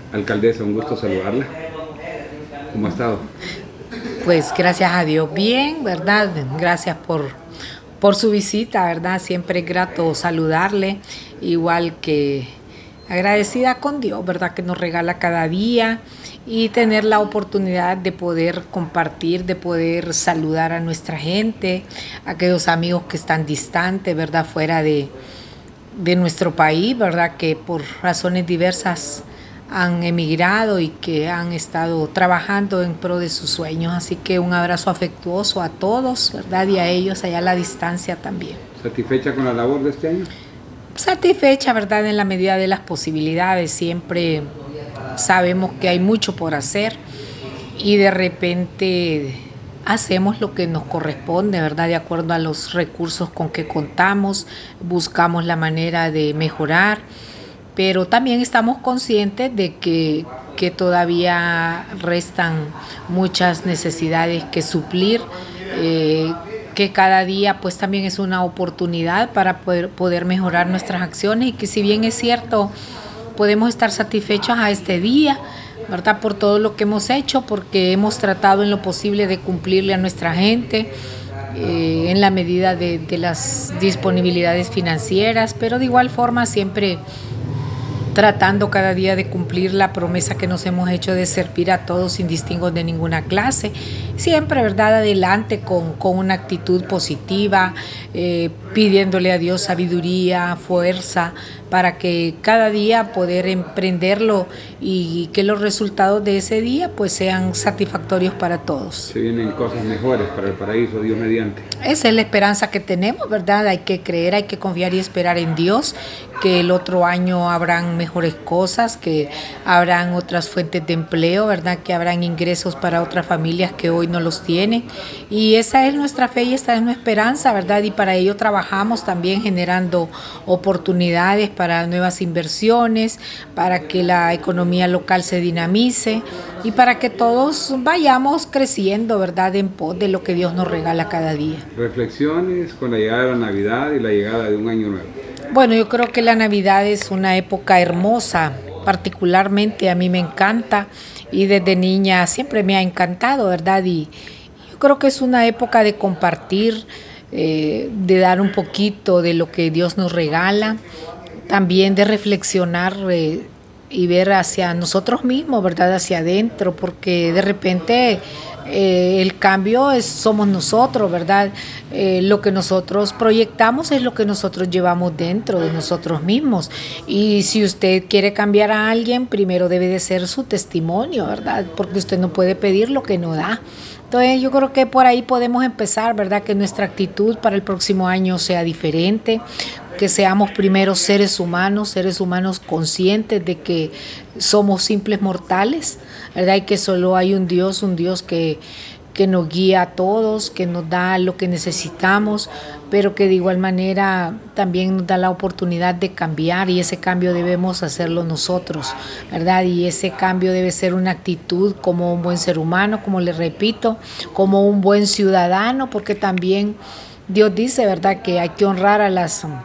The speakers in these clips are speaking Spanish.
Alcaldesa, un gusto saludarla. ¿Cómo ha estado? Pues gracias a Dios, bien, ¿verdad? Gracias por su visita, ¿verdad? Siempre es grato saludarle, igual que agradecida con Dios, ¿verdad? Que nos regala cada día y tener la oportunidad de poder compartir, de poder saludar a nuestra gente, a aquellos amigos que están distantes, ¿verdad? Fuera de nuestro país, ¿verdad? Que por razones diversas han emigrado y que han estado trabajando en pro de sus sueños. Así que un abrazo afectuoso a todos, ¿verdad? Y a ellos allá a la distancia también. ¿Satisfecha con la labor de este año? Satisfecha, ¿verdad? En la medida de las posibilidades. Siempre sabemos que hay mucho por hacer y de repente hacemos lo que nos corresponde, ¿verdad? De acuerdo a los recursos con que contamos, buscamos la manera de mejorar, pero también estamos conscientes de que todavía restan muchas necesidades que suplir, que cada día pues también es una oportunidad para poder mejorar nuestras acciones y que si bien es cierto, podemos estar satisfechos a este día, ¿verdad? Por todo lo que hemos hecho, porque hemos tratado en lo posible de cumplirle a nuestra gente, en la medida de las disponibilidades financieras, pero de igual forma siempre tratando cada día de cumplir la promesa que nos hemos hecho de servir a todos sin distingo de ninguna clase. Siempre, ¿verdad? Adelante con una actitud positiva, pidiéndole a Dios sabiduría, fuerza, para que cada día poder emprenderlo y que los resultados de ese día pues sean satisfactorios para todos. Se vienen cosas mejores para el paraíso, Dios mediante. Esa es la esperanza que tenemos, ¿verdad? Hay que creer, hay que confiar y esperar en Dios, que el otro año habrán mejores cosas, que habrán otras fuentes de empleo, ¿verdad? Que habrán ingresos para otras familias que hoy no los tienen. Y esa es nuestra fe y esta es nuestra esperanza, ¿verdad? Y para ello trabajamos también generando oportunidades para nuevas inversiones, para que la economía local se dinamice y para que todos vayamos creciendo, ¿verdad? En pos de lo que Dios nos regala cada día. Reflexiones con la llegada de la Navidad y la llegada de un año nuevo. Bueno, yo creo que la Navidad es una época hermosa, particularmente a mí me encanta y desde niña siempre me ha encantado, ¿verdad? Y yo creo que es una época de compartir, de dar un poquito de lo que Dios nos regala, también de reflexionar y ver hacia nosotros mismos, ¿verdad? Hacia adentro, porque de repente el cambio somos nosotros, ¿verdad? Lo que nosotros proyectamos es lo que nosotros llevamos dentro de nosotros mismos. Y si usted quiere cambiar a alguien, primero debe de ser su testimonio, ¿verdad? Porque usted no puede pedir lo que no da. Entonces yo creo que por ahí podemos empezar, ¿verdad? Que nuestra actitud para el próximo año sea diferente, que seamos primero seres humanos conscientes de que somos simples mortales, ¿verdad? Y que solo hay un Dios que nos guía a todos, que nos da lo que necesitamos, pero que de igual manera también nos da la oportunidad de cambiar y ese cambio debemos hacerlo nosotros, ¿verdad? Y ese cambio debe ser una actitud como un buen ser humano, como le repito, como un buen ciudadano, porque también Dios dice, ¿verdad?, que hay que honrar a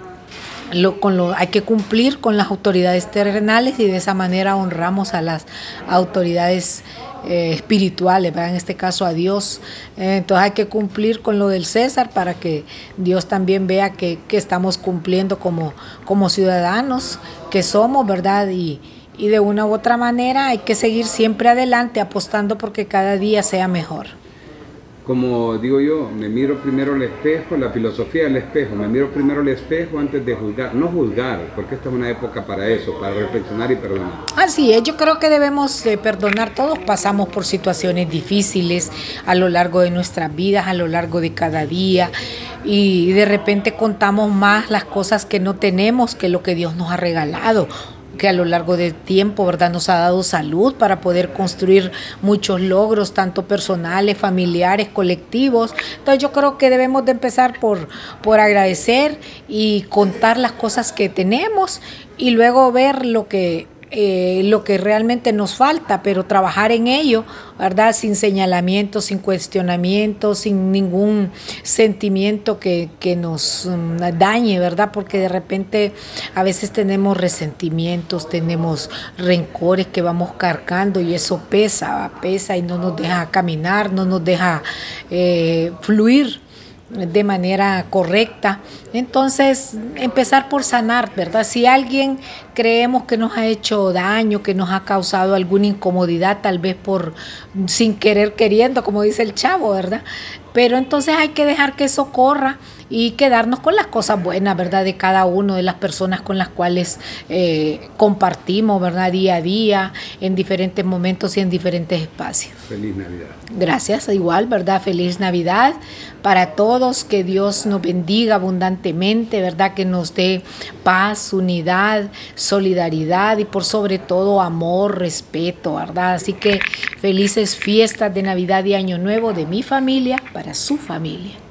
hay que cumplir con las autoridades terrenales y de esa manera honramos a las autoridades espirituales, ¿verdad? En este caso a Dios. Entonces hay que cumplir con lo del César para que Dios también vea que estamos cumpliendo como ciudadanos que somos, ¿verdad? Y de una u otra manera hay que seguir siempre adelante apostando porque cada día sea mejor. Como digo yo, me miro primero al espejo, la filosofía del espejo, me miro primero al espejo antes de juzgar, no juzgar, porque esta es una época para eso, para reflexionar y perdonar. Así es, yo creo que debemos perdonar, todos pasamos por situaciones difíciles a lo largo de nuestras vidas, a lo largo de cada día, y de repente contamos más las cosas que no tenemos que lo que Dios nos ha regalado, que a lo largo del tiempo, ¿verdad?, nos ha dado salud para poder construir muchos logros, tanto personales, familiares, colectivos. Entonces yo creo que debemos de empezar por agradecer y contar las cosas que tenemos y luego ver lo que lo que realmente nos falta, pero trabajar en ello, ¿verdad? Sin señalamiento, sin cuestionamiento, sin ningún sentimiento que nos dañe, ¿verdad? Porque de repente a veces tenemos resentimientos, tenemos rencores que vamos cargando y eso pesa y no nos deja caminar, no nos deja fluir de manera correcta. Entonces, empezar por sanar, ¿verdad? Si alguien creemos que nos ha hecho daño, que nos ha causado alguna incomodidad, tal vez por sin querer queriendo, como dice el chavo, ¿verdad? Pero entonces hay que dejar que eso corra y quedarnos con las cosas buenas, ¿verdad? De cada uno, de las personas con las cuales compartimos, ¿verdad? Día a día, en diferentes momentos y en diferentes espacios. Feliz Navidad. Gracias, igual, ¿verdad? Feliz Navidad para todos, que Dios nos bendiga abundantemente, ¿verdad? Que nos dé paz, unidad, solidaridad y por sobre todo amor, respeto, ¿verdad? Así que felices fiestas de Navidad y Año Nuevo de mi familia para su familia.